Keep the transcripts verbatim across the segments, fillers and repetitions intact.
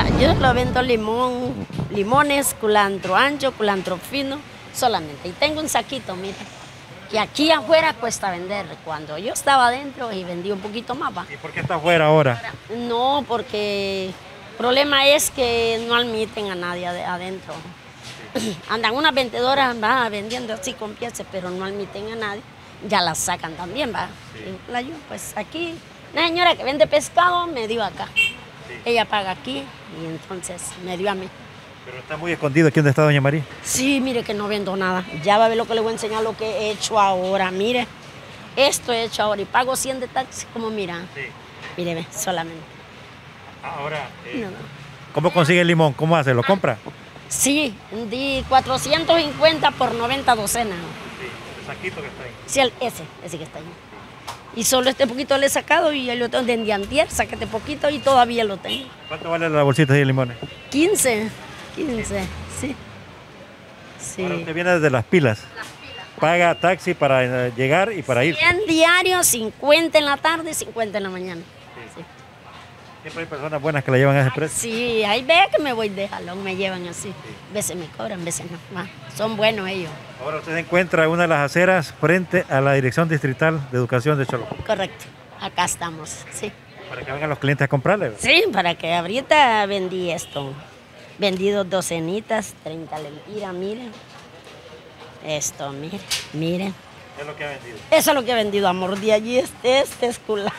Mira, yo lo vendo limón, limones, culantro ancho, culantro fino, solamente. Y tengo un saquito, mira, que aquí afuera cuesta vender. Cuando yo estaba adentro y vendí un poquito más, ¿va? ¿Y por qué está afuera ahora? No, porque el problema es que no admiten a nadie adentro. Andan unas vendedoras, va, vendiendo así con piezas, pero no admiten a nadie. Ya las sacan también, va. Sí. La yo, pues aquí, una señora que vende pescado me dio acá. Sí. Ella paga aquí y entonces me dio a mí. Pero está muy escondido aquí donde está doña María. Sí, mire que no vendo nada. Ya va a ver lo que le voy a enseñar, lo que he hecho ahora. Mire, esto he hecho ahora y pago cien de taxi, como mira. Sí. Mire, ve, solamente. Ahora, eh, no, no. ¿cómo consigue el limón? ¿Cómo hace? ¿Lo compra? Sí, di cuatrocientos cincuenta por noventa docenas. Sí, el saquito que está ahí. Sí, el, ese, ese que está ahí. Y solo este poquito le he sacado y el otro de antier, saqué este poquito y todavía lo tengo. ¿Cuánto vale la bolsita de limones? quince, quince, sí. Sí. Ahora usted viene desde Las Pilas. Las Pilas. Paga taxi para llegar y para ir. cien diarios, cincuenta en la tarde y cincuenta en la mañana. Sí. Sí. Siempre hay personas buenas que la llevan a ese precio. Sí, ahí ve que me voy de jalón, me llevan así. Sí. Veces me cobran, veces no. Ah, son buenos ellos. Ahora usted se encuentra en una de las aceras frente a la Dirección Distrital de Educación de Cholo. Correcto, acá estamos, sí. Para que vengan los clientes a comprarle, ¿verdad? Sí, para que ahorita vendí esto. Vendí dos docenitas, treinta lempiras, miren. Esto, miren, miren. ¿Qué es lo que ha vendido? Eso es lo que he vendido, amor. De allí este, este es culán.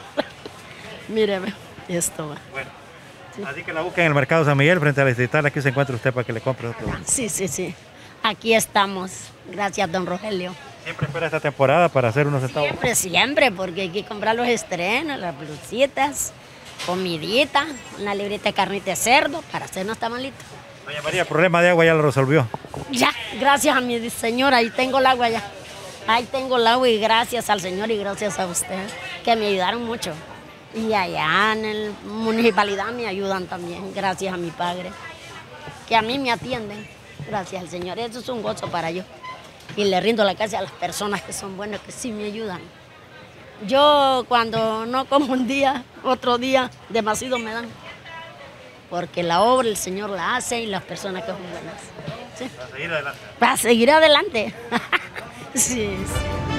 Míreme, esto va. Bueno, sí. Así que la busca en el Mercado San Miguel, frente a la Distrital. Aquí se encuentra usted para que le compre otro. Sí, sí, sí. Aquí estamos. Gracias, don Rogelio. ¿Siempre espera esta temporada para hacer unos centavos? Siempre, siempre, porque hay que comprar los estrenos, las blusitas, comidita, una libreta de carnita de cerdo para hacernos tamalitos. Doña María, el problema de agua ya lo resolvió. Ya, gracias a mi señora, ahí tengo el agua ya. Ahí tengo el agua y gracias al Señor y gracias a usted, que me ayudaron mucho. Y allá en la municipalidad me ayudan también, gracias a mi padre, que a mí me atienden, gracias al Señor. Eso es un gozo para yo. Y le rindo la gracia a las personas que son buenas, que sí me ayudan. Yo cuando no como un día, otro día, demasiado me dan. Porque la obra el Señor la hace y las personas que son buenas. ¿Sí? Para seguir adelante. Para seguir adelante. Sí, sí.